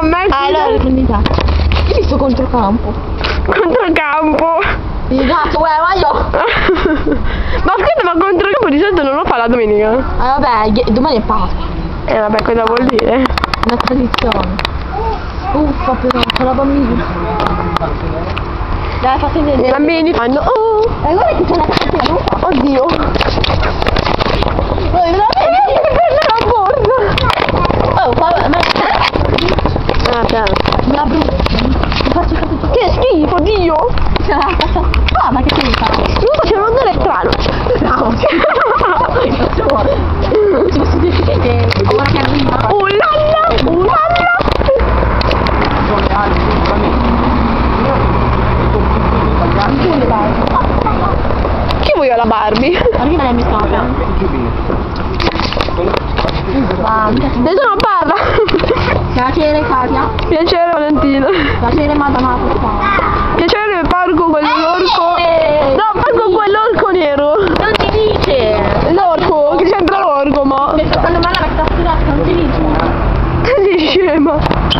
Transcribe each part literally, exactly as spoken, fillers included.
con me. Allora, prendi te. Io mi sto controcampo. Controcampo. Il cazzo, uè, vai io. Ma scusa, ma controcampo di solito non lo fa la domenica? Ah, vabbè, domani è Pasqua. Eh vabbè, cosa vuol dire? Una tradizione. Uffa però, c'è la bambina. Dai, fate vedere. I bambini fanno oh. E guarda che c'è la cazzo. Oddio. Oh, Vieni che prende la borsa. oh, fa, ma... Ah, piano. La brutta. Mi faccio capire. Che schifo, Dio. Ah, ma che ti fa? Non so, c'è un odore strano. Bravo. Ci posso dire che ora che arriva. Oh lalla, oh lalla. Chi vuoi la Barbie? Arriva la mia storia. Ne sono parla. Piacere Katia. Piacere Valentina. Piacere Madonna. Piacere Parco quell'orco. No, Parco quell'orco nero. Non ti dice. L'orco, che c'entra l'orco, ma. Quando male la cattura non ti dice. Sei scema.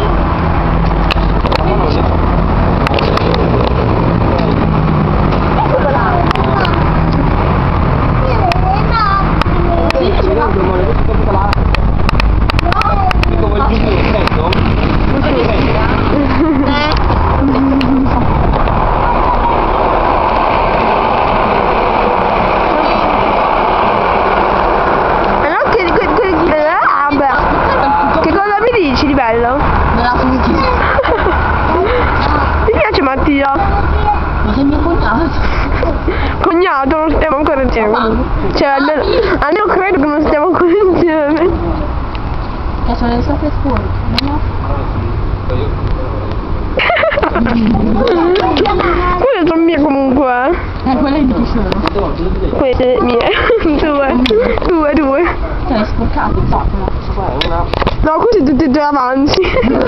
Che cosa mi dici di bello? Non la finiti. Mi piace Mattia. Ma sei mio cognato. Cognato, non stiamo ancora insieme. Cioè, almeno, almeno credo che non stiamo ancora insieme. Che sono le sue fuori. Quelle sono mie comunque. Eh, quella è di chi sono? Queste mie. Due. Due, due. Cioè, sporcato, insomma. No, questi tutti e due avanti.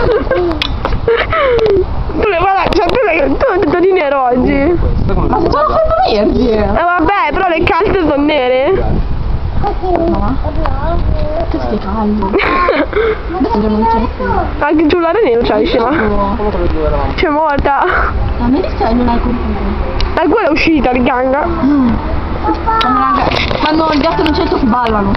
Tu le guarda, cioè tu le tu hai tutto di nero oggi. Ma se sono sempre verdi. Eh vabbè, però le calze sono nere. No. Tu stai caldo. Adesso non c'è più. Anche il giullare nero c'hai, scema. C'è morta. A me dispiace non hai computer. E quella è uscita, il ganga. Mm. Quando il gatto non c'è si ballano.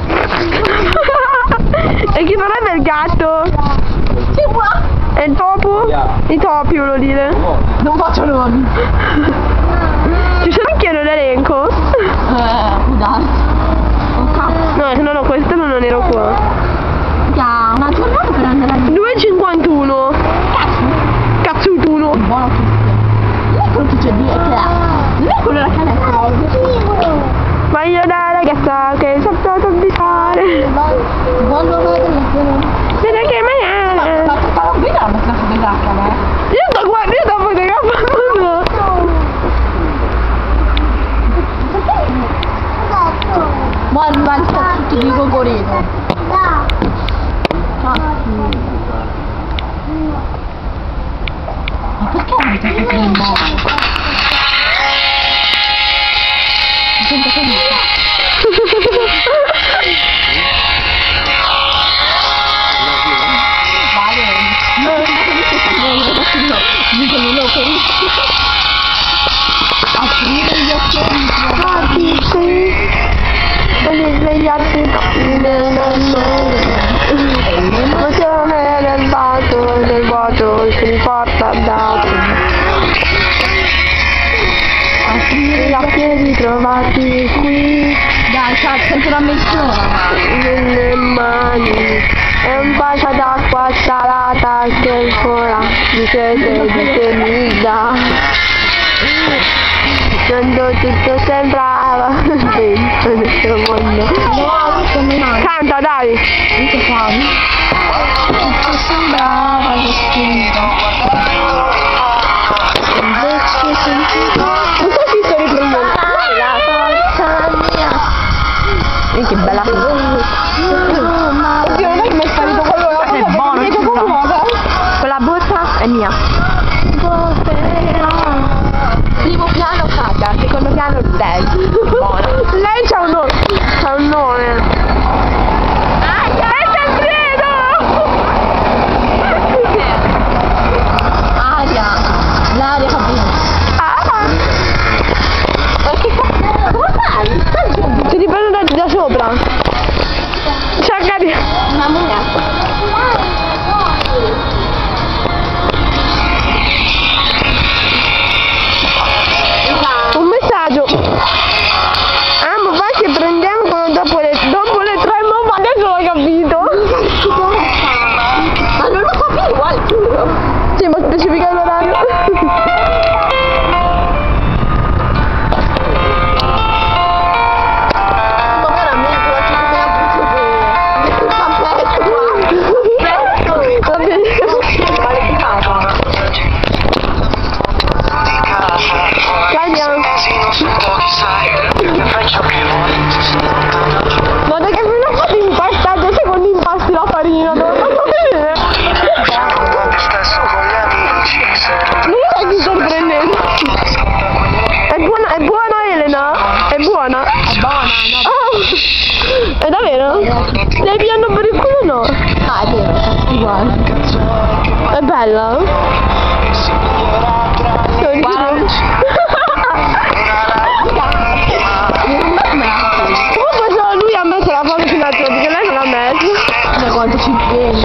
E chi vorrebbe il gatto? Sì, qua. E il topo? I topi volevo dire. Non faccio nomi. Ci sono anche io nell'elenco? Eh, può darsi. Oh cazzo. No, no, no, questo non ero qua. Ja, una giornata per andare a due e cinquantuno. cazzo. Cazzutuno. Buono tutto. Non è quello che c'è dietro. Non è quello della canetta. Ma io da ragazza che saprò soddisfare. Buono vedere. Vede che maiale. Ma tutta la vita la metto fotografata, eh? Io sto guardando, io sto fotografando. Ma ma sta tutto di Gogorino. Ma perché non mi fai tutto in modo? Sento felice. Vale. Non sono felice. Aprire gli occhi. Non mi svegliate l'emozione del bacio, del vuoto si riporta da aprire gli occhi ritrovati qui. Dai, cazzo, sento la mezz'ora. Nelle mani è un bacio d'acqua salata che ancora mi chiede di che mi dà. Quando tutto sembrava dentro nel suo mondo. Canta, dai! Tutto fuori. Tutto sembrava l'oscurità. Invece sentivo Non so se sto riprendendo. la forza mia. E che bella cosa. Oddio, non è che mi è sparito quello. È buono, è buono. Quella borsa è mia. Primo piano Katia, secondo piano lei. Lei c'ha un nome. C'ha un nome. Ah, è Tancredo! è bella? Comunque solo lui ha messo la foto fino a perché lei non l'ha messo. Ma quanto ci tieni?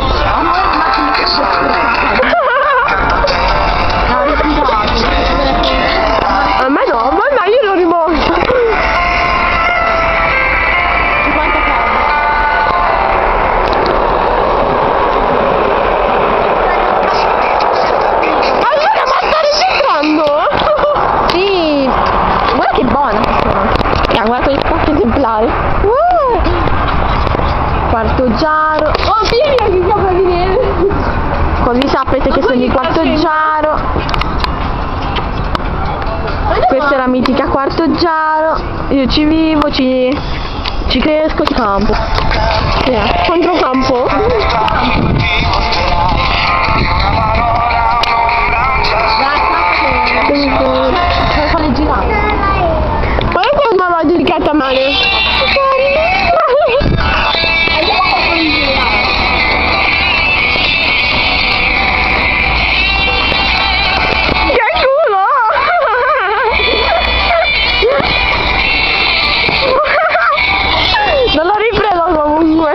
A me no, ma no, io l'ho rimosso. Allora, ma sta registrando? Sì, guarda che buona questa. Guarda il quattro esemplari. Uh! Quarto giaro. Oh, figlia che sopra di neve. Così sapete che sono il quarto giaro. Questa è la mitica quarto giaro. Io ci vivo, ci, ci cresco, ci campo. Yeah. Controcampo. Per fare girare. Guarda come mi l'ho dedicata male. Non l'ho ripreso comunque.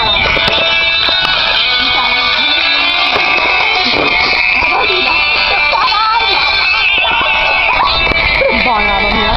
Buona la mia.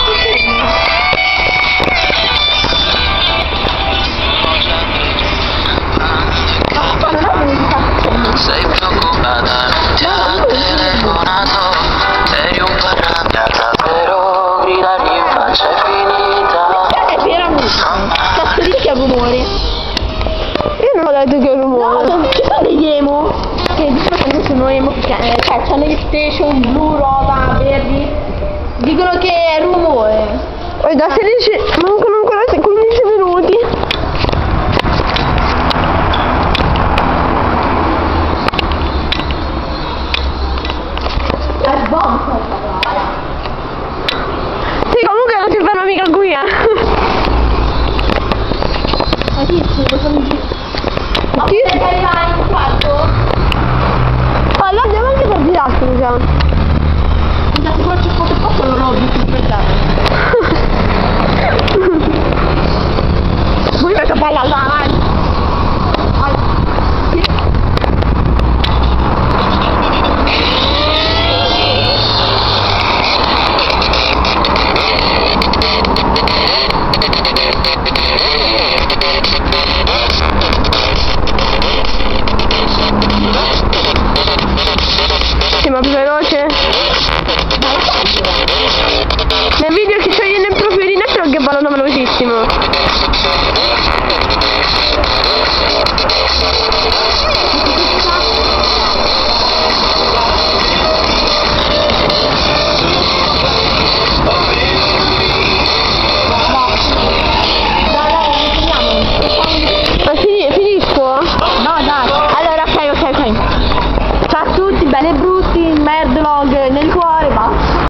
Sei preoccupata, non ti ha telefonato. Eri un po' arrabbiata, però gridare in faccia è finita. È vera musica. Cazzo di che rumori. Io non ho detto che rumore. No, ci sono degli emo che dicono che non sono emo perché eh, cioè c'hanno gli station blu, rosa, verdi. Dicono che è rumore. Poi da sedici. Ma